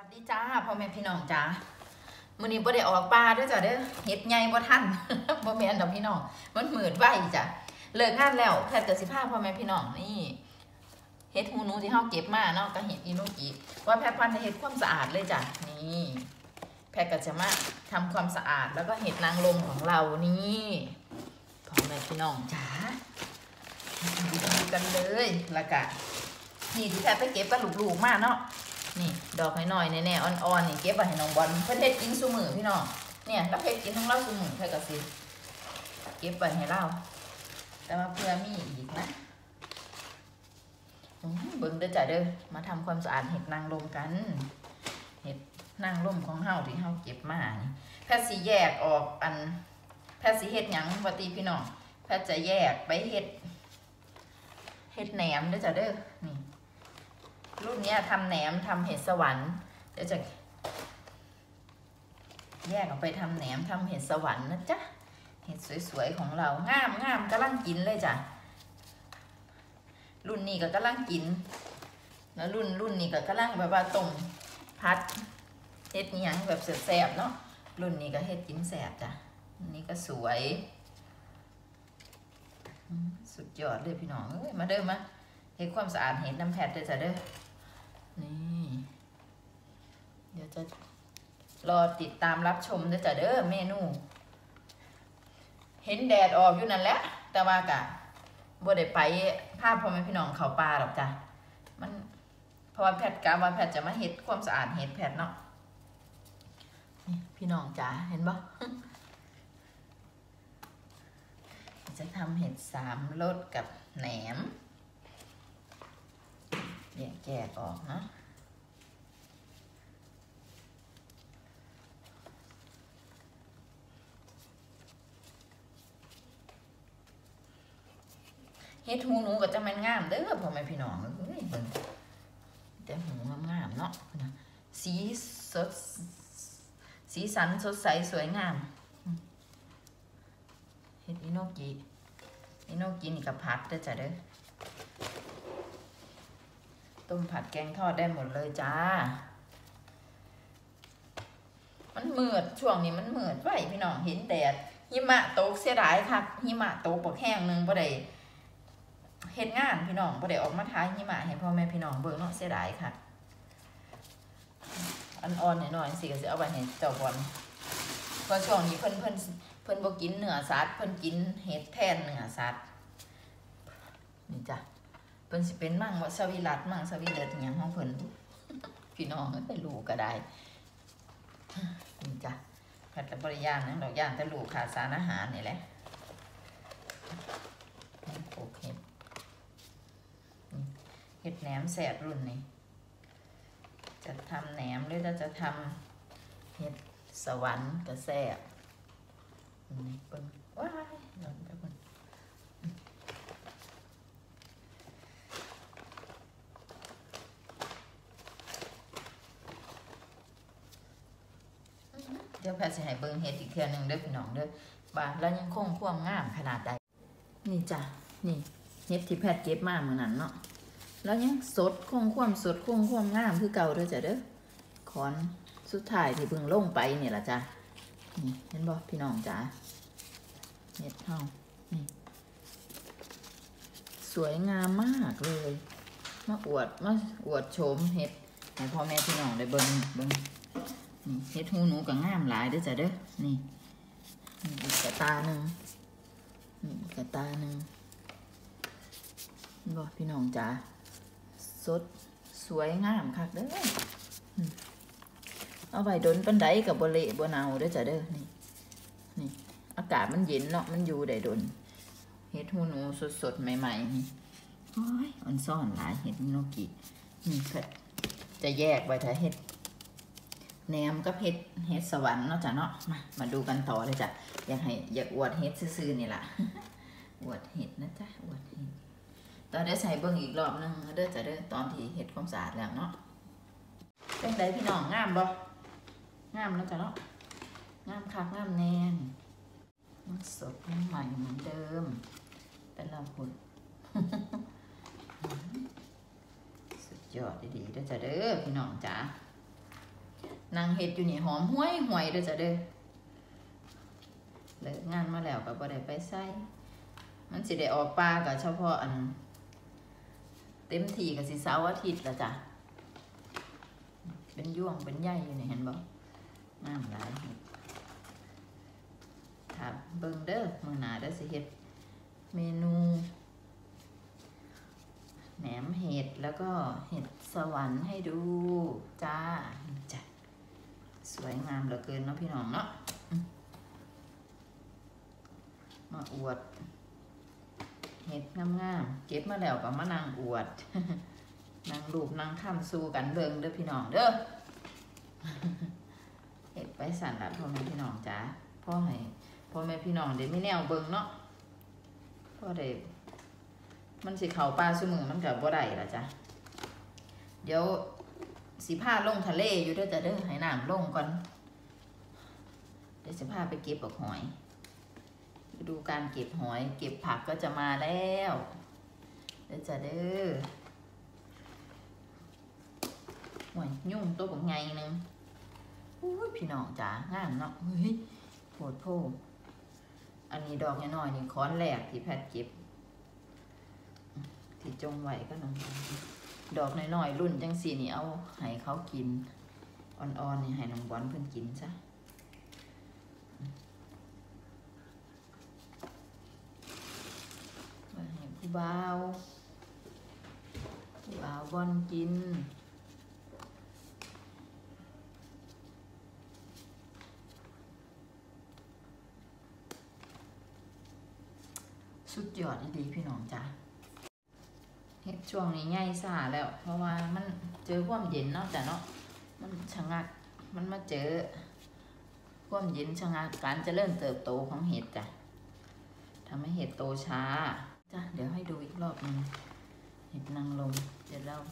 สดีจ้าพ่อแม่พี่น้องจ้ามื้อนี้บ่ได้ออกป่าเด้อจ้ะเด้อเฮ็ดใหญ่บ่ทัน บ่แม่นดอกพี่น้องมันมืดไวจ้ะเลิกงานแล้วแพทย์ก็สิพาพ่อแม่พี่น้องนี่เฮ็ดหูหนูที่เฮาเก็บมาเนาะก็เฮ็ดอีโนกิว่าแพทย์พันธุ์เฮ็ดความสะอาดเลยจ้ะนี่แพทย์ก็จะมาทำความสะอาดแล้วก็เฮ็ดนางรมของเรานี่พ่อแม่พี่น้องจ้าดูกันเลยแล้วก็นี่ที่แพทย์ไปเก็บกับลูกๆมาเนาะนี่ดอกน้อยๆแน่ๆอ่อนๆนี่เก็บไว้ให้น้องบอลเพิ่นเฮ็ดกินซุมื้อพี่น้องเนี่ยแล้วเฮ็ดกินของเราซุมื้อเพิ่นก็สิเก็บไว้ให้เราแต่ว่าเพื่อมีอีกนะเบิ่งเด้อจ้ะเด้อมาทำความสะอาดเห็ดนางรมกันเห็ดนางรมของเฮาที่เฮาเก็บมานี่แพทย์สิแยกออกอันแพทย์สิเฮ็ดหยังปกติพี่น้องแพทย์จะแยกไปเฮ็ดแหนมเด้อจ้ะเด้อนี่รุ่นนี้ทำแหนมทำเห็ดสวรรค์เดี๋ยวจะแยกออกไปทำแหนมทำเห็ดสวรรค์นะจ๊ะเห็ดสวยๆของเรางามกำลังกินเลยจ้ะรุ่นนี้ก็กำลังกินแล้วรุ่นนี้ก็กำลังแบบว่าต้มพัดเห็ดหยังแบบแซ่บๆเนาะรุ่นนี้ก็เห็ดกินแซ่บจ้ะนี่ก็สวยสุดยอดเลยพี่น้องเอ้ยมาเด้อมาเฮ็ดความสะอาดเห็ดน้ำแพทย์เด้อจ้ะเด้อนี่เดี๋ยวจะรอติดตามรับชมเด้อจ้ะเด้อเมนูเห็นแดดออกอยู่นั่นแหละแต่ว่ากะบ่ได้ไปพาพ่อแม่พี่น้องเข้าป่าหรอกจ้ะมันเพราะว่าแพทย์กะว่าแพทย์จะมาเฮ็ดความสะอาดเห็ดแพทย์เนาะนี่พี่น้องจ๋าเห็นบ่จะทำเห็ด3 รสกับแหนมแยกออกนะเฮ็ดหูหนูก็จะมันงามเด้อพ่อแม่พี่น้องเอ้ยแต่หูงามๆเนาะสีสดสีสันสดใสสวยงามเฮ็ดอีโนกินี่กับผัดเด้อจ้ะเด้อต้มผัดแกงทอดได้หมดเลยจ้ามันมืดช่วงนี้มันมืดไว้พี่น้องเห็นแดดหิมะตกเสียดายค่ะหิมะตกบักแห้งนึงบ่ได้เฮ็ดงานพี่น้องบ่ได้ออกมาถ่ายหิมะให้พ่อแม่พี่น้องเบิ่งเนาะเสียดายค่ะอ่อนๆหน่อยๆสิก็สิเอาไว้ให้เจ้าบอลเพราะช่วงนี้เพิ่นบ่กินเนื้อสัตว์เพิ่นกินเห็ดแทนเนื้อสัตว์นี่จ้ะเพิ่นสิเป็นมั่งว่าสวิรัติมั่งสวิเลิศหยังของเพิ่นพี่น้องไปรู้ก็ได้นี่จ้ะแพทย์กับบริยานนะดอกย่านแต่ลูกขาดสารอาหารนี่แหละโอเคเห็ดแหนมแสบรุ่นนี้จะทำแหนมหรือจะทำเห็ดสวรรค์ก็แสบนี่เปิ้ลว้ายหล่นไปเปิ้ลเดี๋ยวแพทย์จะให้เบิ้งเห็ดอีกเทื่อนึงเด้อพี่น้องเด้อบ้านแล้วยังคงความงามขนาดใดนี่จ้ะนี่เห็ดที่แพทย์เก็บมาเมื่อนั้นเนาะแล้วยังสดคงความสดคงความงามคือเก่าเด้อจ้ะเด้อขอนสุดท้ายที่เพิ่งลงไปนี่ล่ะจ้ะนี่เห็นบ่พี่น้องจ้ะเห็ดเฮานี่สวยงามมากเลยมาอวดโฉมเห็ดให้พ่อแม่พี่น้องได้เบิ่งนี่เห็ดหูหนูก็งามหลายเด้อจ้ะเด้อนี่อีกกระตาหนึ่งกระตาหนึ่งบ่พี่น้องจ๋าสดสวยงามคักเด้อเอาไว้ดนปันไดกับบ่เละบ่เน่าเด้อจ้ะเด้อนี่อากาศมันเย็นเนาะมันอยู่ได้ดนเห็ดหูหนูสดๆใหม่ๆนี่โอ้ยอ่อนซ่อนหลายเห็ดโนกินี่ก็จะแยกไว้ถ้าเห็ดแหนมกับเห็ดสวรรค์เนาะจ้ะเนาะมาดูกันต่อเลยจ้ะอยากอวดเห็ดซื่อๆนี่ล่ะอวดเห็ดนะจ๊ะอวดเห็ดตอนได้ใส่เบิ้งอีกรอบนึงเด้อจ้ะเด้อตอนที่เห็ดความสะอาดแล้วเนาะเป็นไดพี่น้องงามบ่งามแล้วจ้ะเนาะงามคักงามแน่นมันสดมันใหม่เหมือนเดิมแต่ละคนสุดยอดดีๆเด้อจ้ะเด้อพี่น้องจ๋านางเห็ดอยู่นี่หอมห้วยห่วยเด้อจ้ะเด้อเลิกงานมาแล้วก็บ่ได้ไปใส่มันสิได้ออกปลาก็เฉพาะอันเต็มที่ก็สิเสาร์อาทิตย์ละจ้ะเป็นย่วงเป็นใยอยู่นี่เห็นบ่งามหลายถามเบิ่งเด้อมื้อหน้าเด้อสิเฮ็ดเมนูแหนมเห็ดแล้วก็เห็ดสวรรค์ให้ดูจ้าจ้ะสวยงามเหลือเกินเนาะพี่น้องเนาะมาอวดเห็ดงามๆเก็บมาแล้วก็มานั่งอวดนั่งรูปนั่งข้ามสู้กันเบิ่งเด้อพี่น้องเด้อเห็ดไปสั่นละพ่อแม่พี่น้องจ้าพ่อแม่พี่น้องเดี๋ยวไม่แนวเบิ่งเนาะพ่อเด็กมันสิเข่าปลาซุมือมันกับบ่ได้ละจ้ะเดี๋ยวสิพาลงทะเลอยู่เด้อจ้ะเด้อให้น้ำลงก่อนเดี๋ยวสิพาไปเก็บหอยดูการเก็บหอยเก็บผักก็จะมาแล้วเด้อจ้ะเด้อหอยยุ่งตัวของไงนึงอุ้ยพี่น้องจ๋างามเนาะเฮ้ยโผดโผอันนี้ดอกน้อยๆนี่ค้อนแหลกที่แพทเก็บที่จงไว้ก็น้องดอกน้อยๆรุ่นจังสีนี่เอาให้เขากินอ่อนๆนี่ให้น้องบอลเพิ่นกินซะมาให้ผู้บ่าวบอลกินสุดยอดดีพี่น้องจ้ะเฮ็ดช่วงนี้ใหญ่ซ่าแล้วเพราะว่ามันเจอความเย็นเนาะจ้ะเนาะมันชะงักมันมาเจอความเย็นชะงักการเจริญเติบโตของเห็ดจ้ะทำให้เห็ดโตช้าจ้ะเดี๋ยวให้ดูอีกรอบนึงเห็ดนางรมเดี๋ยวเรา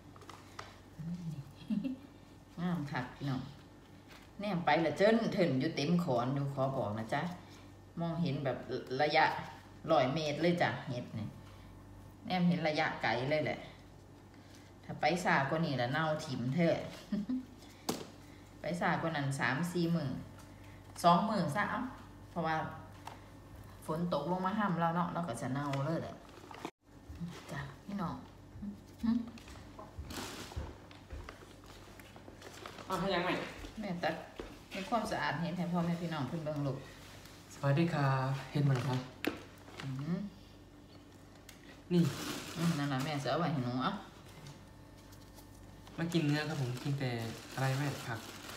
งามคักพี่น้องแนมไปละเจิ้นถึงอยู่เต็มขอนอยู่ขอบอกนะจ๊ะมองเห็นแบบระยะ100 เมตรเลยจ้ะเห็ดนี่แนมเห็นระยะไกลเลยแหละถ้าไปสากว่านี้ละเน่าถิ่มเถอะไปสากว่านั้น3-4 มื้อ2 มื้อซะเอ้าเพราะว่าฝนตกลงมาห้ามเราเนาะเราก็จะเน่าเลยแหละจ้ะพี่น้องให้ยังไงแม่ตัดในความสะอาดเห็นให้พ่อแม่พี่น้องเพิ่นเบิ่งลูกสวัสดีครับเห็นมันครับนี่นั่นแหละแม่จะเอาไว้ให้หนูอ่ะมากินเนื้อครับผมกินแต่อะไรแม่ผัก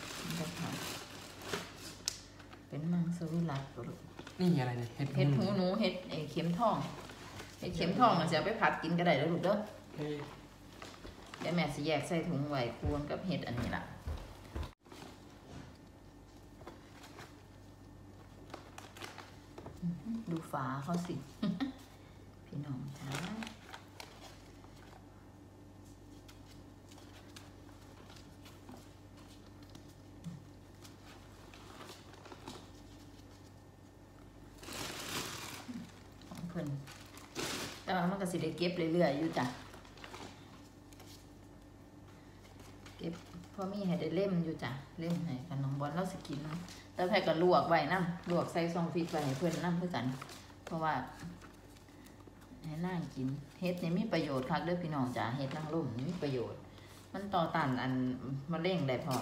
เป็นมังสวิรัติลูกนี่อะไรเนี่ยเห็ดหูหนูเห็ดเข็มทองเห็ดเข็มทองมันจะเอาไปผัดกินก็ได้แล้วลูกเด้อเดี๋ยวแม่สิแยกใส่ถุงไว้ควรกับเห็ดอันนี้ล่ะดูฝาเขาสิ พี่น้องจ้าของเพิ่นแต่ว่ามันก็สิได้เก็บเรื่อยๆอยู่จ้ะเก็บพอมีให้ได้เล่มอยู่จ้ะเล่มให้ขนมบอลเราสิกินแล้วแพ่ก็ลวกไว้น้ำลวกใส่ซองฟรีซไว้ให้เพื่อนน้ำเพื่อกันเพราะว่าให้นั่งกินเฮ็ดนี่มีประโยชน์ครับเด้อพี่น้องจ้ะเฮ็ดนางรมนี่มีประโยชน์มันต่อต้านอันมะเร็งได้พอ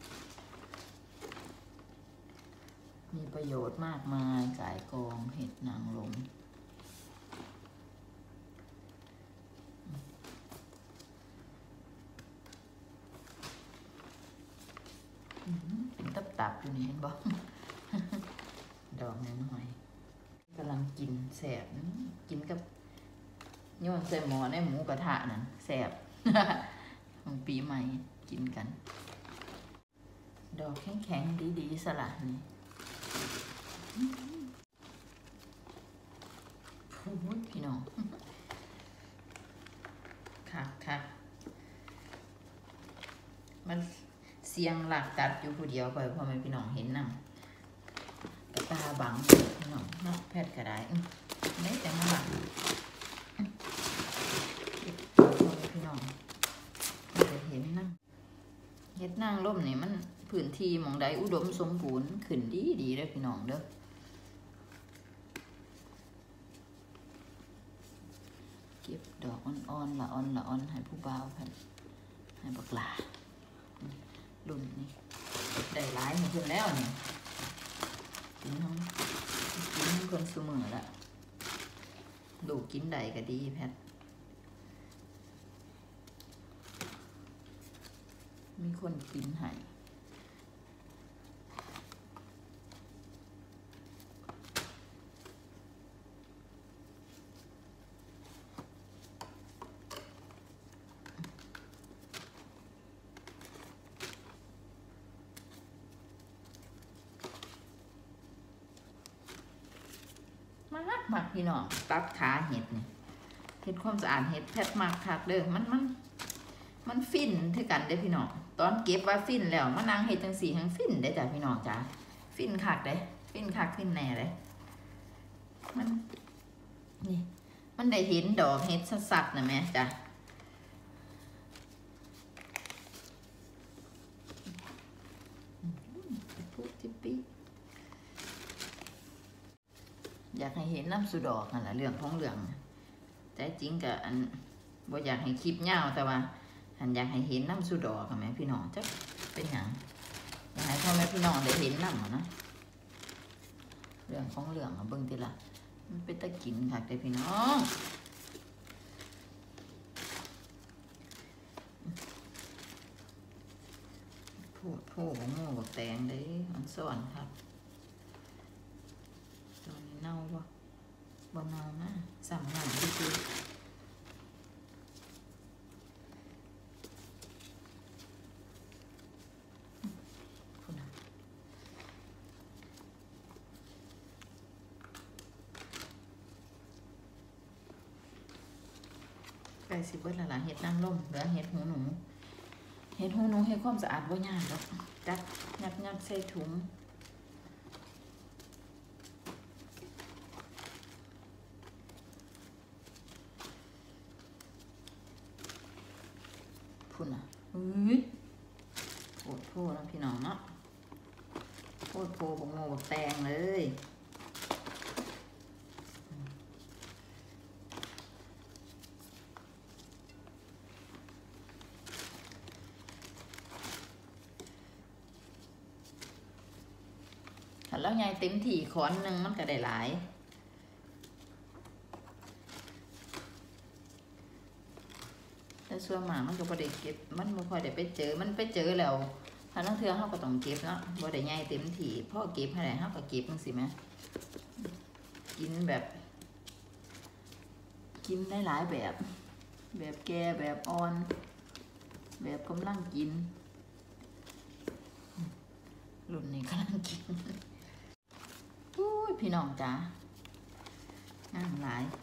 มีประโยชน์มากมายกายกองเห็ดนางรมเป็นตับๆอยู่นี่เห็นบ่ดอกน้อยๆกำลังกินแสบกินกับโยนใส่หม้อในหมูกระทะนั่นแสบของปีใหม่กินกันดอกแข็งๆดีๆสละนี่พี่น้องค่ะมันเสียงหลักตัดอยู่ผู้เดียวไปพอไม่พี่น้องเห็นนำกระตาบังพี่น้องเนาะแพทย์ก็ได้ไม่แต่มาหลังพี่น้องจะเห็นนะเฮ็ดนางรมนี่มันพื้นที่หม่องใดอุดมสมบูรณ์ขึ้นดีดีเด้อพี่น้องเด้อเก็บดอกอ่อนๆละอ่อนให้ผู้บ่าวเพิ่นให้บักหลารุ่นนี้ได้หลายให้เพิ่นแล้วนี่กินทั้งคนซุมื้อละดูกินได้ก็ดีแพทมีคนกินให้มักพี่น้องตัดขาเห็ดนี่เห็ดความสะอาดเห็ดแพทมักคักเด้อมันฟินคือกันเด้อพี่น้องตอนเก็บว่าฟินแล้วมานั่งเห็ดจังสีทั้งฟินได้จ้ะพี่น้องจ้ะฟินคักเด้ฟินคักฟินแน่เลยมันนี่มันได้เห็นดอกเห็ดสัดๆนะแม่จ้ะพูดทิปปี้อยากให้เห็นน้ำสุดอกนั่นแหละเรื่องของเรื่องแต่จริงกับอันบ่อยากให้คลิปยาวแต่ว่าอันอยากให้เห็นน้ำสุดอกกับแม่พี่น้องจะเป็นอย่างอยากให้พ่อแม่พี่น้องได้เห็นน้ำนะเรื่องของเรื่องเบิ่งทีละมันเป็นตะกินค่ะแต่พี่น้องพูดของโม่บอกแตงได้มันซ่อนครับตอนนี้เน่าปะบ่เน่านะสั่งงานที่คือไก่สิเบิดละล่ะเห็ดนางรมเหลือเห็ดหูหนูเห็ดหูหนูให้ความสะอาดบ่ยากหรอกจัดยัดใส่ถุงพุ่นอ่ะโอดโพนะพี่น้องเนาะโอดโพบักโมบักแตงเลยแล้วไงเต็มที่ขอนหนึ่งมันก็ได้หลายแต่ส่วนมากมันก็บ่ได้เก็บมันบ่ค่อยได้ไปเจอมันไปเจอแล้วถ้านักเทื่อเขาก็ต้องเก็บเนาะบ่ได้ใหญ่เต็มที่พ่อเก็บให้ได้เขาก็เก็บจังซี่แม่กินแบบกินได้หลายแบบแบบแก่แบบอ่อนแบบกำลังกินรุ่นนี้กำลังกินพี่น้องจ้างามหลาย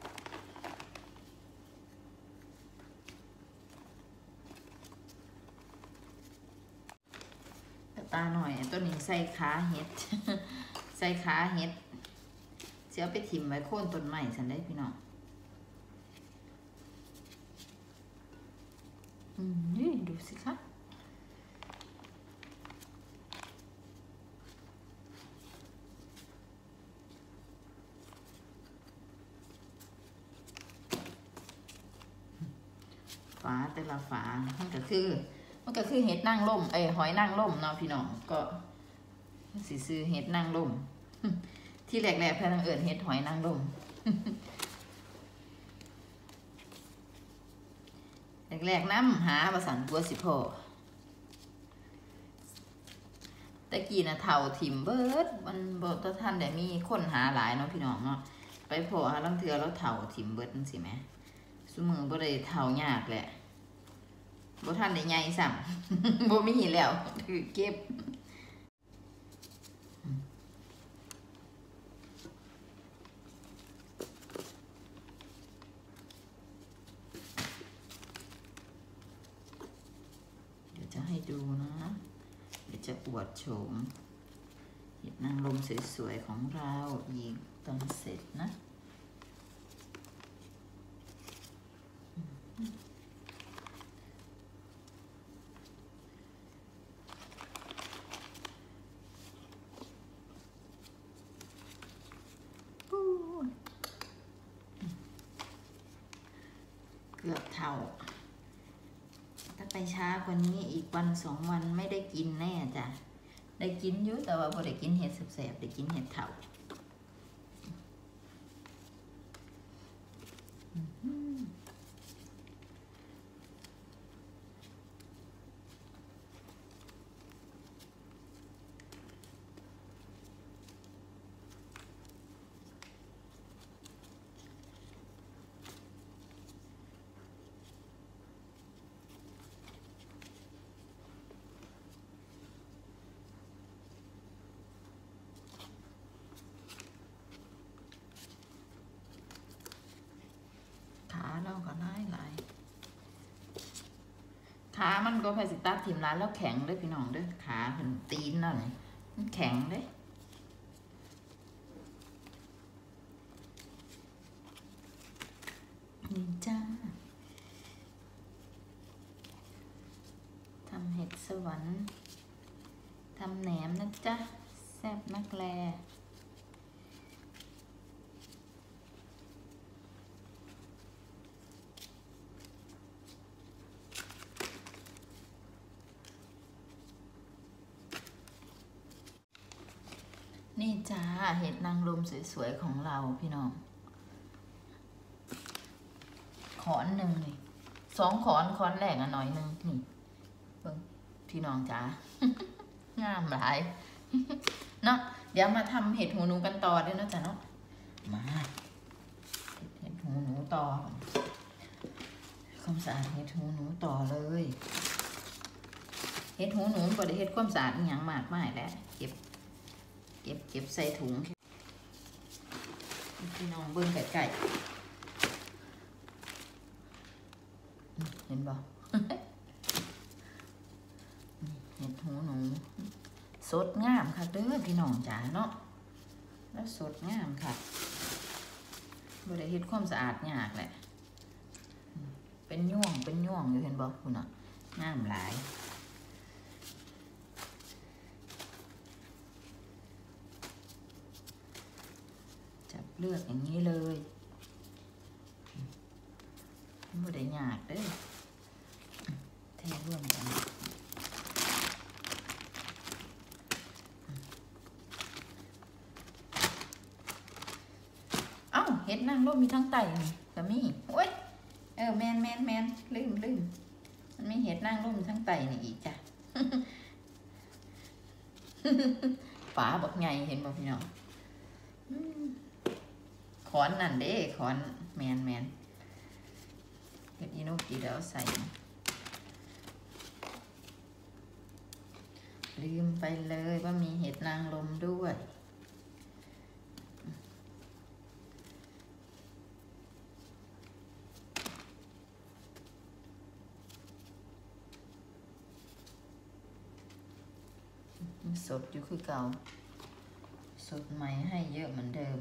ตาหน่อยตัวนี้ใส่ขาเห็ด ใส่ขาเห็ดเสียไปถิ่มไว้โค่นต้นไม้สันได้พี่น้องนี่ดูสิคะฝาแต่ละฝามันก็คือเห็ดนางรมหอยนางรมเนาะพี่น้องก็สิซื้อเห็ดนางรมที่แรกๆเพื่อนเอิญเห็ดหอยนางรมแรกๆน้ำหาประสานกัวสิพ่อแต่กี้นะเท่าถิ่มเบิดมันบ่ท่านได้มีคนหาหลายเนาะพี่น้องเนาะไปพอหาลังเทือแล้วเท่าถิ่มเบิดนั่นสิแม่สมือบ่ได้เท่ายากแหละบ่ท่านได้ใหญ่ซ้ำ บ่มีแล้วคือเก็บเดี๋ยวจะให้ดูนะเดี๋ยวจะอวดโฉมเห็ดนางรมสวยๆของเราอีกตอนเสร็จนะกือบเท่าถ้าไปช้ากว่านี้อีกวัน2 วันไม่ได้กินแน่จ้ะได้กินอยู่แต่ว่าพอได้กินเห็ดแสบๆได้กินเห็ดเท่าเราก็หลายขามันก็พาสิตัดทิมร้านแล้วแข็งเด้อพี่น้องเด้อขาเห็นตีนนั่นมันแข็งเด้นี่จ้าทำเห็ดสวรรค์ทำแหนมนะจ๊ะแซ่บนักแลนี่จ้าเห็ดนางรมสวยๆของเราพี่น้องขอนหนึ่งนี่2 ขอนแรกหน่อยนึงนี่เบิ่งพี่น้องจ้างามหลายเนาะเดี๋ยวมาทำเห็ดหูหนูกันต่อด้วยนะจ๊ะเนาะมาเห็ดหูหนูต่อความสะอาดเห็ดหูหนูต่อเลยเห็ดหูหนูบ่ได้เห็ดความสะอาดอย่างมากมายแล้วเก็บใส่ถุงพี่น้องเบิ่งไก่เห็นบ่ เห็ดหูหนูสดงามค่ะเด้อพี่น้องจ๋าเนาะแล้วสดงามค่ะบ่ได้เฮ็ดความสะอาดยากแหละเป็นย่วงอยู่เห็นบ่คุณน่ะงามหลายจับเลือกอย่างนี้เลยบ่ได้ยากเด้อแท้ร่วมกันเห็ดนางรมมีทั้งไต่นี่ก็มีโอ้ยแมนลืมมันมีเห็ดนางรมทั้งไต่นี่อีกจ้ะ ฝาบักไงเห็นบ่พี่น้องขอนนั่นเด้ขอนแมนเห็ดอีนุกดีแล้วใส่ลืมไปเลยว่ามีเห็ดนางรมด้วยสดอยู่คือเก่าสดใหม่ให้เยอะเหมือนเดิม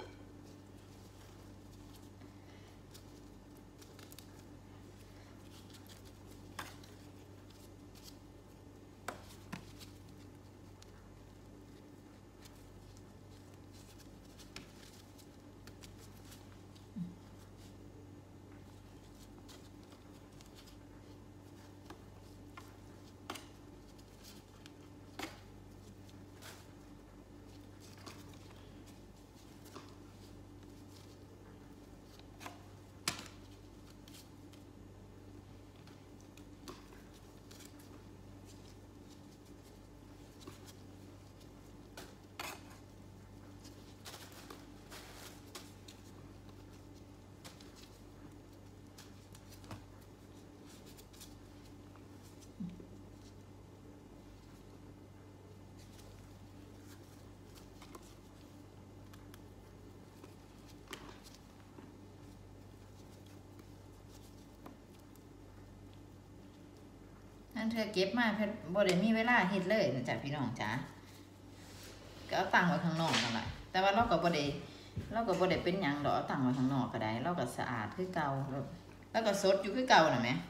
นั่นเธอเก็บมาเพชรบ่ได้มีเวลาเฮ็ดเลยนะจ๊ะพี่น้องจ๋าก็เอาตั้งไว้ข้างนอกนั่นแหละแต่ว่าเราก็บ่ได้เป็นหยังดอกเอาตั้งไว้ข้างนอกก็ได้เราก็สะอาดคือเก่าแล้วก็สดอยู่คือเก่าน่ะแหม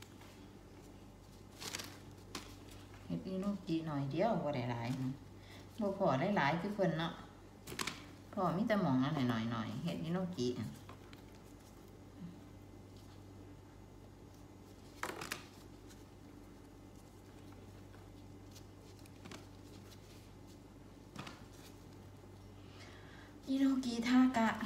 เฮ็ดอีลูกดีหน่อยเดียวบ่ได้หลายบ่พอได้หลายคือเพิ่นเนาะพอมีแต่หมองนั่นหน่อยเฮ็ดอิโนกิอิโนกิทากะ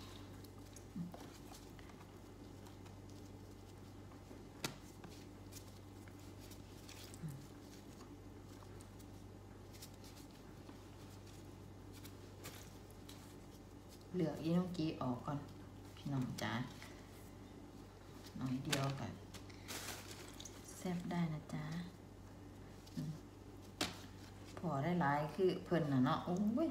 เหลืออิโนกิออกก่อนพี่น้องจ๋าหน่อยเดียวกันแซ่บได้นะจ๊ะพอได้หลายคือเพิ่นน่ะเนาะโอ้ย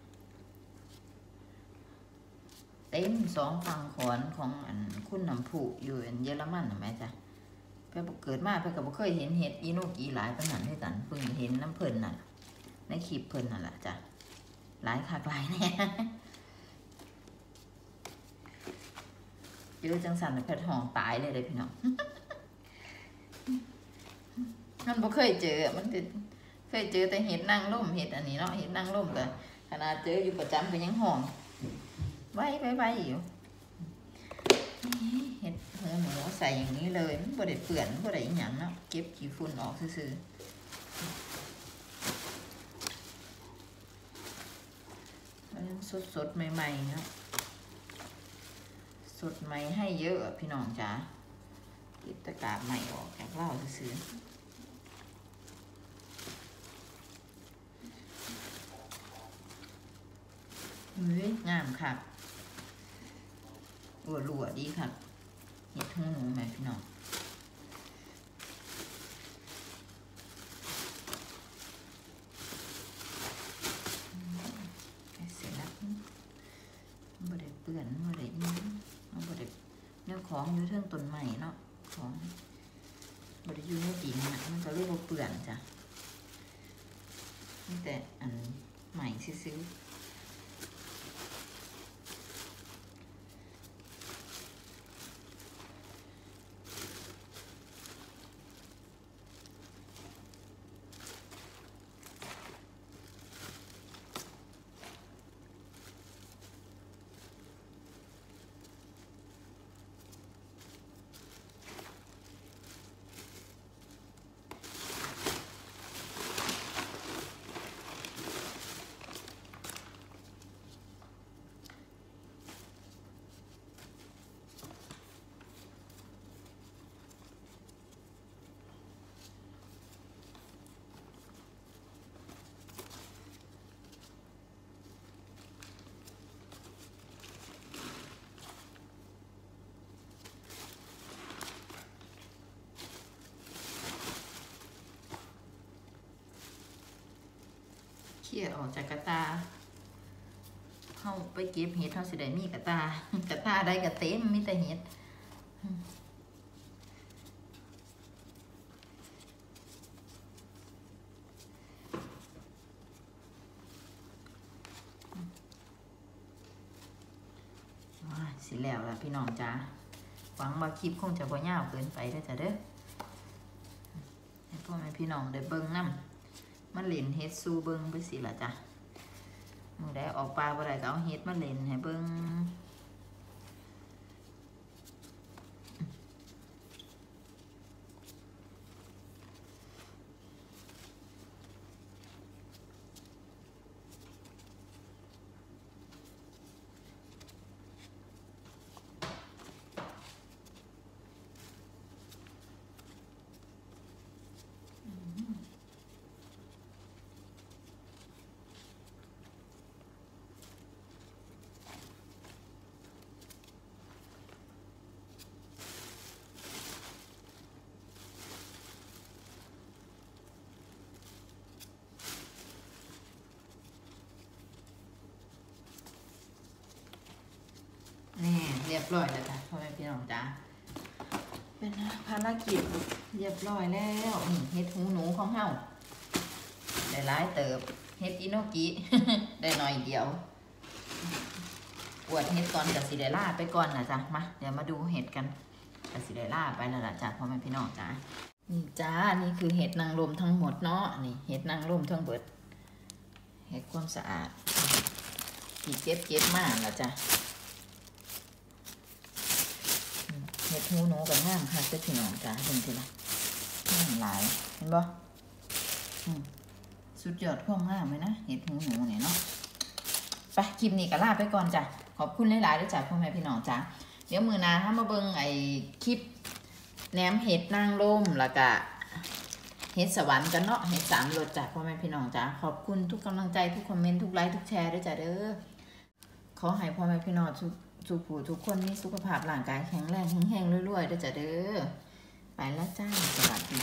เต็มสองฝั่งขอนของอันคุณน้ำผุอยู่เยอรมันน่ะแม่จ๊ะเพิ่นเกิดมาเพิ่นก็บ่เคยเห็นเห็ดอิโนกิหลายปานนั้นด้วยกันเพิ่งเห็นน้ำเพิ่นน่ะในคลิปเพิ่นนั่นแหละจ้ะหลายคักหลายแน่เจอจังสันเพิ่นห้องตายเลยพี่น้องมันบ่เคยเจอมันเคยเจอแต่เห็ดนางร่มเห็ดอันนี้เนาะเห็ดนางร่มก็ขนาดเจออยู่ประจำก็ยังห้องไว้อยู่เห็ดหัวหมูใส่อย่างนี้เลยมันบ่ได้เปื่อนบ่ได้หยังเนาะเก็บขี้ฝุ่นออกซื่อๆสดใหม่ๆเนาะสดใหม่ให้เยอะพี่น้องจ๋าเก็บตะกร้าใหม่ออกจากเหล้าซื่อเฮ้ยงามค่ะรัวดีค่ะเห็ดหูหนูไหมพี่น้องเสร็จแล้วบ่ได้เปื่อนบ่ได้ยังบ่ได้เนื้อของอยู่เทิงต้นใหม่เนาะของบ่ได้อยู่ในดินนะมันก็เลยบ่เปื่อนจ้ะนี่แต่อันใหม่ซื้อเขี่ยออกจากกระตาเข้าไปเก็บเห็ดเท่าสิได้มีกระตได้กระเต็มมีแต่เห็ดสิแล้วล่ะพี่น้องจ้าหวังว่าคลิปคงจะบ่ยาวเกินไปได้จ้ะเด้อให้พ่อแม่พี่น้องได้เบิ่งนำมันเล่นเฮ็ดสู้เบิ่งไปสิล่ะจ้ะมื้อใดออกปลาบ่ได้ก็เอาเฮ็ดมาเล่นให้เบิ่งนี่เรียบร้อยแล้วจ้ะพ่อแม่พี่น้องจ้าเป็นภารกิจเรียบร้อยแล้วนี่เฮ็ดหูหนูของเฮาได้หลายเติบเฮ็ดอิโนกิ ได้หน่อยเดียวอวดเฮ็ดก่อนกับสิเดล่าไปก่อนนะจ๊ะมาเดี๋ยวมาดูเห็ดกันกับสิเดล่าไปแล้วล่ะจ้ะพ่อแม่พี่น้องจ้านี่จ้านี่คือเห็ดนางรมทั้งหมดเนาะนี่เห็ดนางรมทั้งเบิดเฮ็ดความสะอาดที่เก็บมาแล้วจ้ะเฮ็ดหูหนูกับงามค่ะเจ้าพี่น้องจ้ะเห็นทีละงามหลายเห็นบ่สุดยอดความงามเลยนะเห็ดหูหนูเนี่ยเนาะไปคลิปนี้ก็ลาไปก่อนจ้ะขอบคุณหลายๆด้วยจ้ะพ่อแม่พี่น้องจ้ะเดี๋ยวมือหน้าถ้ามาเบิ่งไอ้คลิปแหนมเห็ดนางรมแล้วก็เห็ดสวรรค์กันเนาะเห็ดสามรสจ้ะพ่อแม่พี่น้องจ้ะขอบคุณทุกกำลังใจทุกคอมเมนต์ทุกไลค์ทุกแชร์ด้วยจ้ะเด้อขอให้พ่อแม่พี่น้องทุกผู้ทุกคนมีสุขภาพร่างกายแข็งแรงแข็งแรงรวยๆด้วยจ้ะเด้อไปแล้วจ้าสวัสดี